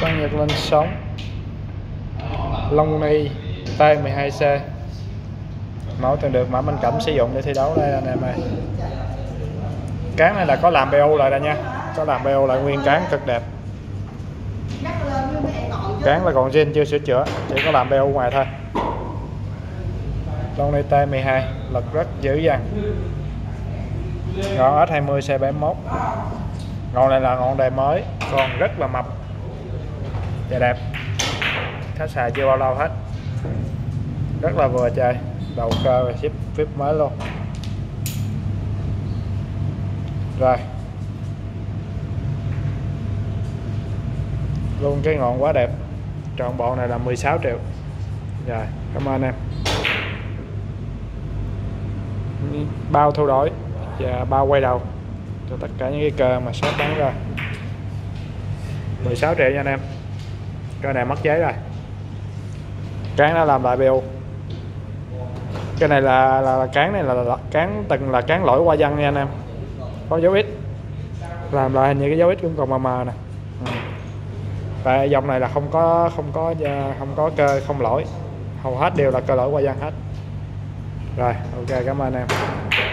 con Nhật Linh sống Long Ni T12C, mẫu từng được Mã Minh Cẩm sử dụng để thi đấu đây anh em ơi. Cán này là có làm BU lại đây nha, có làm BU lại nguyên cán cực đẹp. Cán là còn zin chưa sửa chữa, chỉ có làm BU ngoài thôi. Long Ni T12 lực rất dữ dằn. Ngọn S20 C71. Ngọn này là ngọn đề mới, còn rất là mập và đẹp. Khách xài chưa bao lâu hết, rất là vừa chơi, đầu cơ và ship flip mới luôn. Rồi luôn cái ngọn quá đẹp, trọn bộ này là 16 triệu. Rồi cảm ơn em. Bao thu đổi và bao quay đầu cho tất cả những cái cơ mà shop bán ra, 16 triệu nha anh em. Cái này mất giấy rồi, cán đã làm lại BU. Cái này là cán này là cán từng là cán lỗi qua văn nha anh em, có dấu X, làm lại hình như cái dấu X cũng còn mờ nè. Và dòng này là không có cơ không lỗi, hầu hết đều là cơ lỗi qua văn hết. Rồi ok, cảm ơn em.